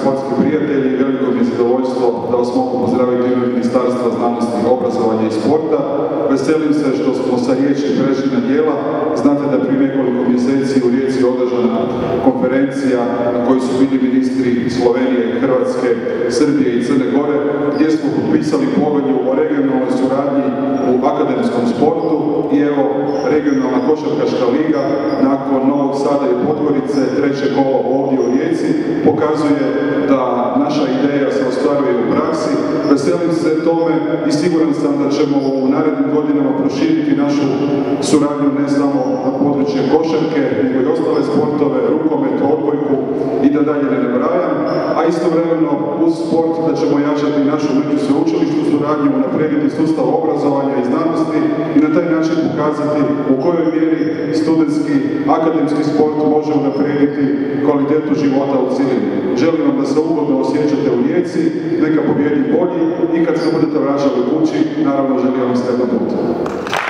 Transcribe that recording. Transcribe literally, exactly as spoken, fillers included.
sportski prijatelji, veliko mi je zadovoljstvo da vas mogu pozdraviti u ime Ministarstva znanosti, obrazovanja i sporta. Veselim se što smo sa riječi prešli na djela. Znate da prije nekoliko mjeseci u Rijeci je održana konferencija na kojoj su bili ministri Slovenije, Hrvatske, Srbije i Crne Gore, gdje smo potpisali povelju o regionalnoj suradnji u akademskom sportu i evo regionalna košarkaška liga nakon Novog Sada i Podgorice, treće kolo ovdje u Rijeci, pokazuje da naša ideja se ostvaruje u praksi. Veselim se tome i siguran sam da ćemo u narednim godinama proširiti našu suradnju ne samo na područje košarke, nego i ostale sportove, rukomet, odbojku i da dalje ne nabrajam, a istovremeno uz sport da ćemo jačati našu međusveučilišnu suradnju, unaprijediti sustav obrazovanja i znanosti i na taj način pokazati u kojoj mjeri studentski, akademski sport može unaprijediti kvalitetu života u cilini. Želim vam da se ugodno osjećate u Rijeci, neka pobjedi bolji i kad se budete vraćali kući, naravno želim vam sretan put.